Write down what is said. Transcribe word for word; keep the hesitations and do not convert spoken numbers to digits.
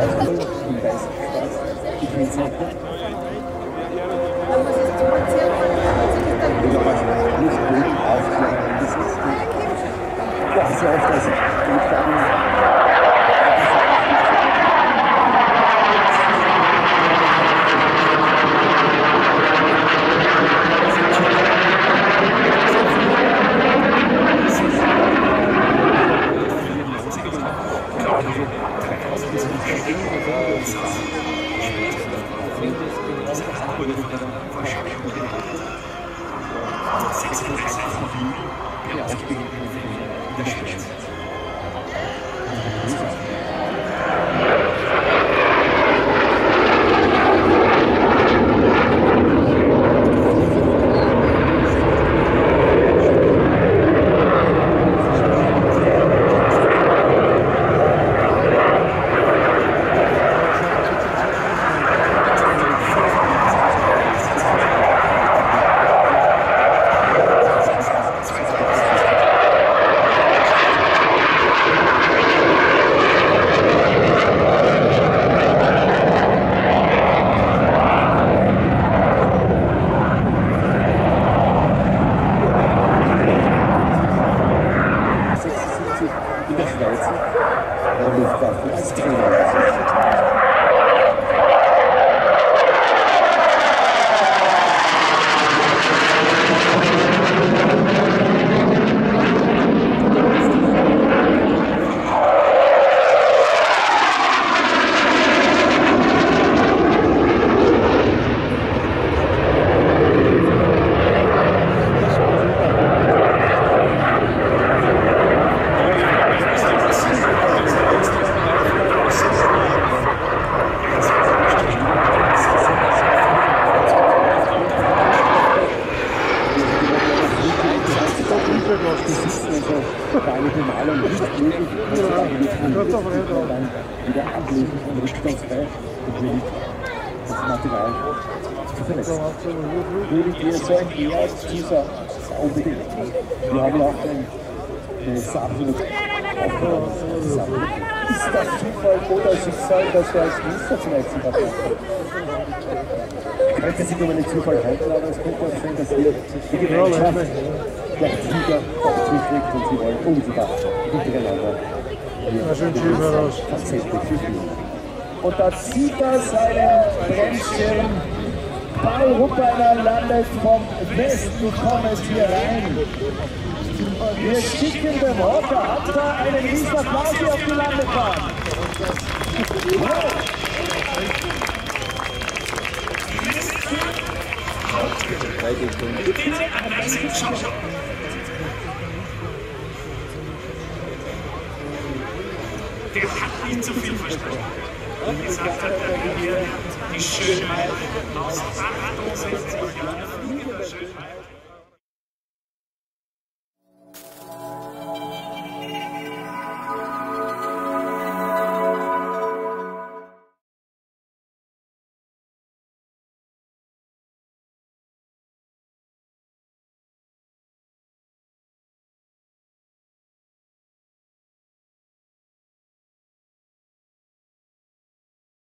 Wir haben auch eine Sache Ist das Zufall oder Schicksal, dass wir als Minister zum nächsten Tag kommen? Ich könnte sich um einen Zufall halten, aber es könnte auch sein, dass wir die Gemeinschaft der Sieger auch zukriegt und sie wollen unmittelbar miteinander hier tatsächlich spielen. Und da zieht er seinen Bremsschirm. Paul Ruppeiner landet vom Westen kommend hier rein. Wir schicken dem Rocker Abda einen riesen Applaus hier auf die Landebahn. Wow. Der hat nicht zu viel versprochen. Wie gesagt hat er, die Schönheit aus achtundsechzig Jahren.